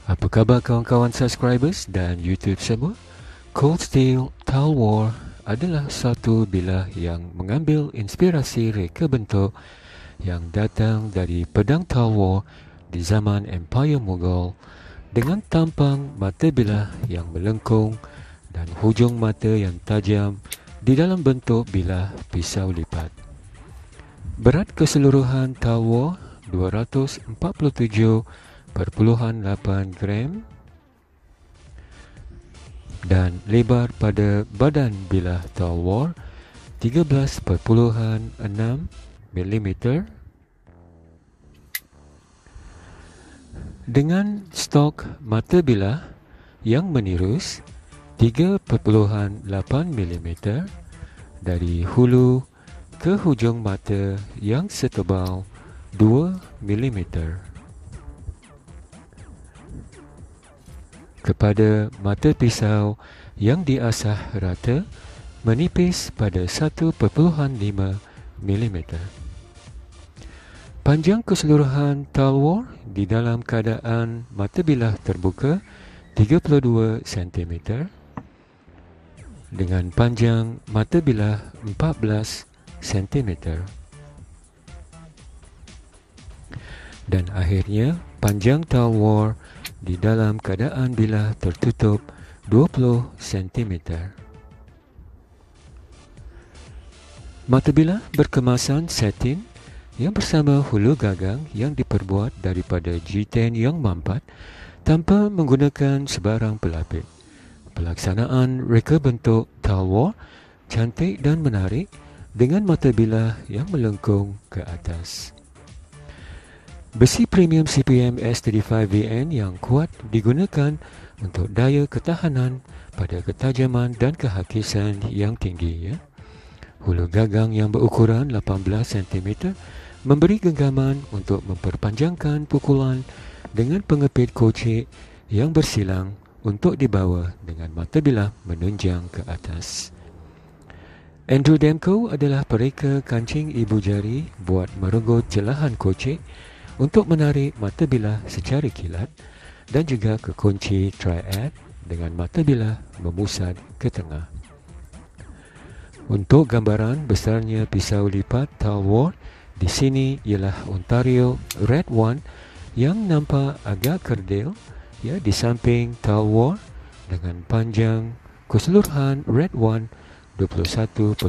Apa khabar kawan-kawan subscribers dan YouTube semua? Cold Steel Talwar adalah satu bilah yang mengambil inspirasi reka bentuk yang datang dari pedang Talwar di zaman Empire Mughal dengan tampang mata bilah yang melengkung dan hujung mata yang tajam di dalam bentuk bilah pisau lipat. Berat keseluruhan Talwar 247.8 gram dan lebar pada badan bilah Talwar 13.6 mm dengan stok mata bilah yang menirus 3.8 mm dari hulu ke hujung mata yang setebal 2 mm. Kepada mata pisau yang diasah rata menipis pada 1.5 mm. Panjang keseluruhan Talwar di dalam keadaan mata bilah terbuka 32 cm dengan panjang mata bilah 14 cm. Dan akhirnya panjang Talwar di dalam keadaan bilah tertutup 20 cm. Mata bilah berkemasan satin yang bersama hulu gagang yang diperbuat daripada G10 yang mampat tanpa menggunakan sebarang pelapis. Pelaksanaan reka bentuk Talwar cantik dan menarik dengan mata bilah yang melengkung ke atas. Besi premium CPM S35VN yang kuat digunakan untuk daya ketahanan pada ketajaman dan kehakisan yang tinggi. Hulu gagang yang berukuran 18 cm memberi genggaman untuk memperpanjangkan pukulan dengan pengepit kocek yang bersilang untuk dibawa dengan mata bilah menunjang ke atas. Andrew Demko adalah pereka kancing ibu jari buat merenggut jelahan kocek untuk menarik mata bilah secara kilat dan juga ke kunci triad dengan mata bilah memusat ke tengah. Untuk gambaran besarnya pisau lipat Talwar di sini ialah Ontario Red One yang nampak agak kerdil di samping Talwar dengan panjang keseluruhan Red One 21.89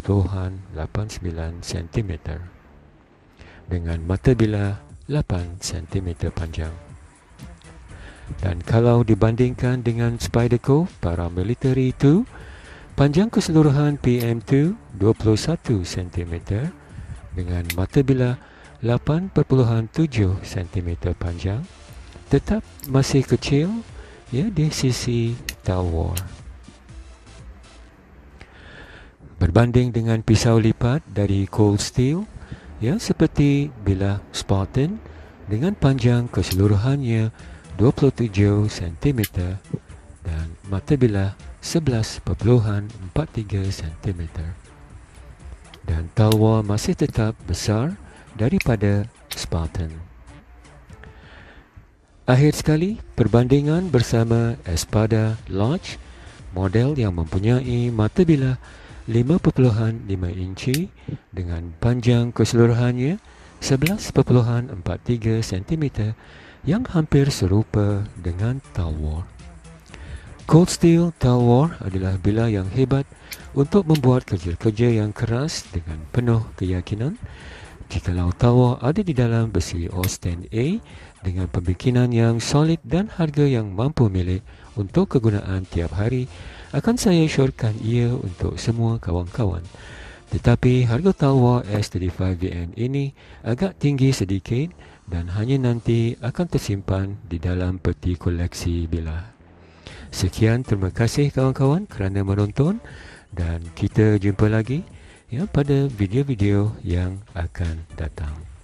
cm dengan mata bilah 8 cm panjang. Dan kalau dibandingkan dengan Spyderco Paramilitary 2, panjang keseluruhan PM2 21 cm dengan mata bilah 8.7 cm panjang tetap masih kecil di sisi Talwar. Berbanding dengan pisau lipat dari Cold Steel seperti bilah Spartan dengan panjang keseluruhannya 27 cm dan mata bilah 11.43 cm. Dan Talwar masih tetap besar daripada Spartan. Akhir sekali, perbandingan bersama Espada Lodge, model yang mempunyai mata bilah 5.5 inci dengan panjang keseluruhannya 11.43 cm yang hampir serupa dengan Talwar. Cold Steel Talwar adalah bilah yang hebat untuk membuat kerja-kerja yang keras dengan penuh keyakinan. Jikalau Talwar ada di dalam besi Austin A dengan pembikinan yang solid dan harga yang mampu milik untuk kegunaan tiap hari, akan saya syorkan ia untuk semua kawan-kawan. Tetapi harga Talwar S35VN ini agak tinggi sedikit dan hanya nanti akan tersimpan di dalam peti koleksi bilah. Sekian, terima kasih kawan-kawan kerana menonton dan kita jumpa lagi pada video-video yang akan datang.